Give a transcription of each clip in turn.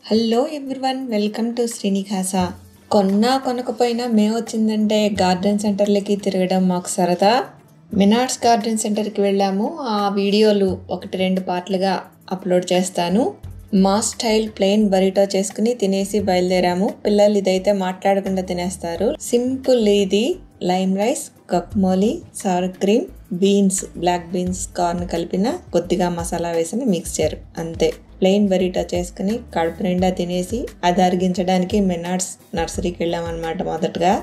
Hello everyone, welcome to Srinivasa. కొనకపోయినా మేము వచ్చిందంటే గార్డెన్ సెంటర్లకి తిరగడం మాకు సరదా. మినార్డ్స్ గార్డెన్ సెంటర్కి వెళ్ళాము. ఆ వీడియోలు 1-2 పార్ట్లుగా అప్లోడ్ చేస్తాను. మా స్టైల్ ప్లెయిన్ బరిటో చేసుకుని తినేసి బయలుదేరాము. పిల్లలు ఇదైతే మాట్లాడకుండా తినేస్తారు. సింపుల్ ఇది. Lime rice, guacamole, sour cream, beans, black beans, corn కలిపిన కొద్దిగా మసాలా వేసిన మిక్స్చర్, అంతే. ప్లెయిన్ బరీటా చేసుకుని కడుపు నిండా తినేసి అది అరిగించడానికి మినార్డ్స్ నర్సరీకి వెళ్ళామన్నమాట. మొదటగా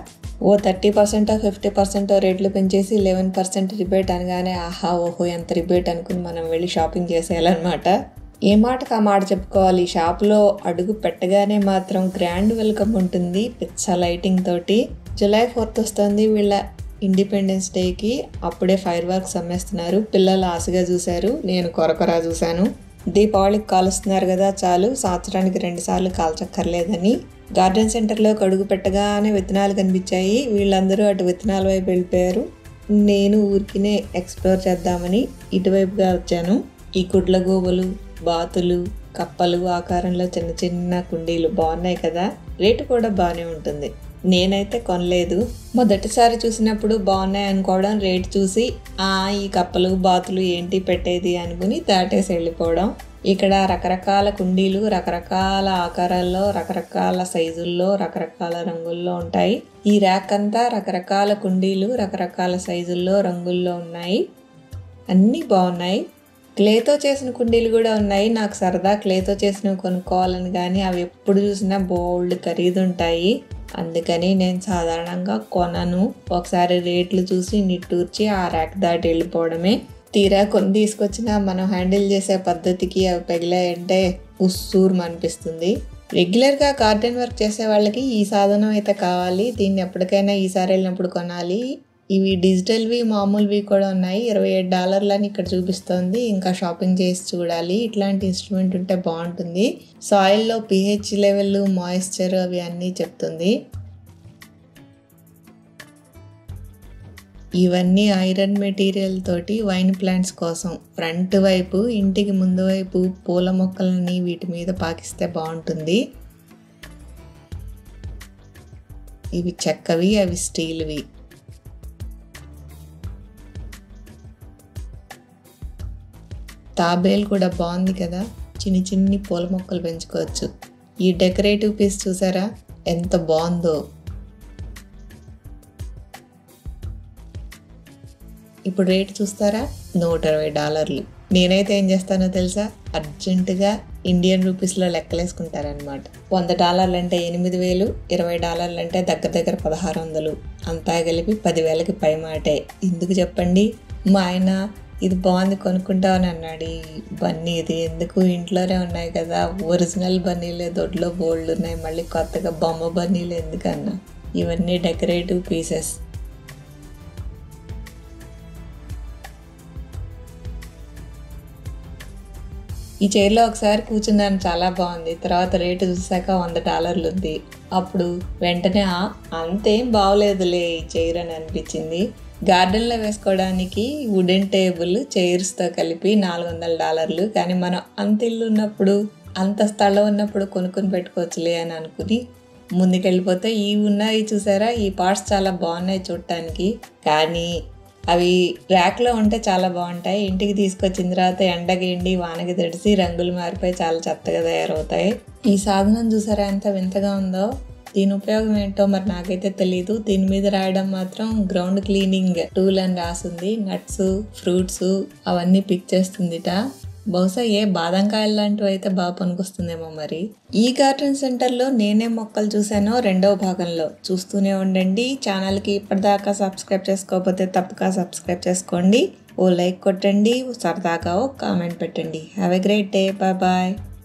30% 50% రేట్లు పెంచేసి 11% రిబేట్ అనగానే ఆహా ఓహో ఎంత రిబేట్ అనుకుని మనం వెళ్ళి షాపింగ్ చేసేయాలన్నమాట. ఏ మాటకు ఆ మాట చెప్పుకోవాలి. షాప్లో అడుగు పెట్టగానే మాత్రం గ్రాండ్ వెల్కమ్ ఉంటుంది. పిచ్చ లైటింగ్ తోటి. జూలై 4th వస్తుంది వీళ్ళ ఇండిపెండెన్స్ డేకి. అప్పుడే ఫైర్ వర్క్స్ అమ్మేస్తున్నారు. పిల్లలు ఆశగా చూశారు, నేను కొరకొరా చూశాను. దీపావళికి కాలుస్తున్నారు కదా చాలు, సంవత్సరానికి 2 సార్లు కాల్చక్కర్లేదని. గార్డెన్ సెంటర్లో అడుగు పెట్టగానే విత్తనాలు కనిపించాయి. వీళ్ళందరూ అటు విత్తనాల వైపు వెళ్ళిపోయారు. నేను ఊరికినే ఎక్స్ప్లోర్ చేద్దామని ఇటువైపుగా వచ్చాను. ఈ గుడ్ల గోబలు, బాతులు, కప్పలు ఆకారంలో చిన్న చిన్న కుండీలు బాగున్నాయి కదా. రేటు కూడా బాగానే ఉంటుంది. నేనైతే కొనలేదు. మొదటిసారి చూసినప్పుడు బాగున్నాయి అనుకోవడం, రేటు చూసి ఈ కప్పలు బాతులు ఏంటి పెట్టేది అనుకుని దాటేసి వెళ్ళిపోవడం. ఇక్కడ రకరకాల కుండీలు రకరకాల ఆకారాల్లో, రకరకాల సైజుల్లో, రకరకాల రంగుల్లో ఉంటాయి. ఈ ర్యాక్ అంతా రకరకాల కుండీలు రకరకాల సైజుల్లో, రంగుల్లో ఉన్నాయి. అన్నీ బాగున్నాయి. క్లేతో చేసిన కుండీలు కూడా ఉన్నాయి. నాకు సరదా క్లేతో చేసినవి కొనుక్కోవాలని, కానీ అవి ఎప్పుడు చూసినా బోల్డ్ ఖరీదు ఉంటాయి. అందుకని నేను సాధారణంగా కొనను. ఒకసారి రేట్లు చూసి నిట్టూర్చి ఆ ర్యాక్ దాటి వెళ్ళిపోవడమే. తీరా కొని తీసుకొచ్చినా మనం హ్యాండిల్ చేసే పద్ధతికి అవి పెగిలాయంటే ఉస్సూరు అనిపిస్తుంది. రెగ్యులర్గా గార్డెన్ వర్క్ చేసే వాళ్ళకి ఈ సాధనం అయితే కావాలి. దీన్ని ఎప్పటికైనా ఈసారి వెళ్ళినప్పుడు కొనాలి. ఇవి డిజిటల్వి మామూలువి కూడా ఉన్నాయి. $27 అని ఇక్కడ చూపిస్తోంది. ఇంకా షాపింగ్ చేసి చూడాలి. ఇట్లాంటి ఇన్స్ట్రుమెంట్ ఉంటే బాగుంటుంది. సాయిల్లో pH లెవెల్, మాయిశ్చర్ అవి అన్నీ చెప్తుంది. ఇవన్నీ ఐరన్ మెటీరియల్ తోటి వైన్ ప్లాంట్స్ కోసం. ఫ్రంట్ వైపు, ఇంటికి ముందు వైపు పూల మొక్కలని వీటి మీద పాకిస్తే బాగుంటుంది. ఇవి చెక్కవి, అవి స్టీల్వి. తాబేలు కూడా బాగుంది కదా. చిన్ని చిన్ని పూల మొక్కలు పెంచుకోవచ్చు. ఈ డెకరేటివ్ పీస్ చూసారా ఎంత బాగుందో. ఇప్పుడు రేట్ చూస్తారా, $120. నేనైతే ఏం చేస్తానో తెలుసా, అర్జెంటుగా ఇండియన్ రూపీస్లో లెక్కలేసుకుంటారనమాట. $100 అంటే 8,000, $20 అంటే దగ్గర 1,600. అంతా కలిపి 10,000కి పై మాటే. ఎందుకు చెప్పండి. మా ఆయన ఇది బాగుంది కొనుక్కుంటామని అన్నాడు. ఈ బన్నీ ఇది ఎందుకు, ఇంట్లోనే ఉన్నాయి కదా, ఒరిజినల్ బన్నీలే దొడ్లో బోల్డ్ ఉన్నాయి, మళ్ళీ కొత్తగా బొమ్మ బన్నీలు ఎందుకన్నా. ఇవన్నీ డెకరేటివ్ పీసెస్. ఈ చైర్లో ఒకసారి కూర్చున్నాను, చాలా బాగుంది. తర్వాత రేటు చూసాక $100 ఉంది. అప్పుడు వెంటనే అంతేం బాగోలేదులే ఈ చైర్ అని అనిపించింది. గార్డెన్లో వేసుకోవడానికి వుడెన్ టేబుల్ చైర్స్తో కలిపి $400. కానీ మనం అంత ఇల్లు ఉన్నప్పుడు, అంత స్థలం ఉన్నప్పుడు కొనుక్కొని పెట్టుకోవచ్చులే అని అనుకుని ముందుకెళ్ళిపోతే ఉన్నాయి చూసారా, ఈ పార్ట్స్ చాలా బాగున్నాయి చూడటానికి. కానీ అవి ర్యాక్లో ఉంటే చాలా బాగుంటాయి. ఇంటికి తీసుకొచ్చిన తర్వాత ఎండకి ఎండి వానకి తడిసి రంగులు మారిపోయి చాలా చెత్తగా తయారవుతాయి. ఈ సాధనం చూసారా ఎంత వింతగా ఉందో. దీని ఉపయోగం ఏంటో మరి నాకైతే తెలీదు. దీని మీద రాయడం మాత్రం గ్రౌండ్ క్లీనింగ్ టూల్ అని రాసింది. నట్స్, ఫ్రూట్స్ అవన్నీ పిక్ చేస్తుందిట. బహుశా ఏ బాదంకాయలు లాంటివి అయితే బాగా పనికొస్తుందేమో మరి. ఈ గార్డెన్ సెంటర్లో నేనే మొక్కలు చూసానో 2వ భాగంలో. చూస్తూనే ఉండండి. ఛానల్కి ఇప్పటిదాకా సబ్స్క్రైబ్ చేసుకోకపోతే తప్పక సబ్స్క్రైబ్ చేసుకోండి. ఓ లైక్ కొట్టండి, సరదాగా ఓ కామెంట్ పెట్టండి. Have a great day. Bye.